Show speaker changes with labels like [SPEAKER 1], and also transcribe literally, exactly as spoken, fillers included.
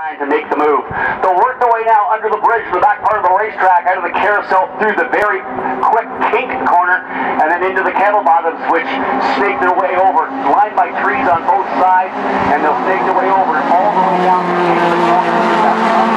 [SPEAKER 1] trying to make the move. They'll work their way now under the bridge to the back part of the racetrack, out of the carousel, through the very quick kink corner, and then into the kettle bottoms, which snake their way over, lined by trees on both sides, and they'll snake their way over all the way down to the corner.